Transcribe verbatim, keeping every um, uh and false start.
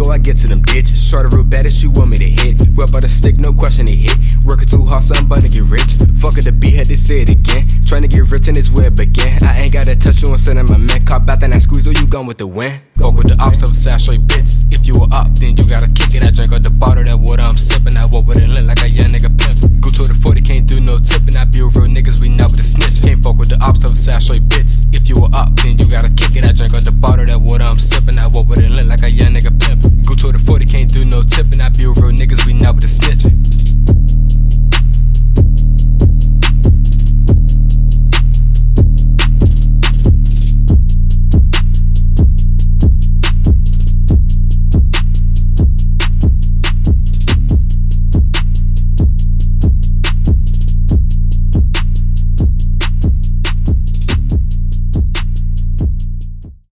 before I get to them ditches. Shorty real bad as she want me to hit. Rub out a stick, no question they hit. Working too hard, so I'm bound to get rich. Fuck it, the beat, had to say it again. Trying to get rich and it's where it began. I ain't gotta touch you and send in my man. Caught back then I squeeze, or you gone with the wind. Fuck with the ops of a sad straight bitch.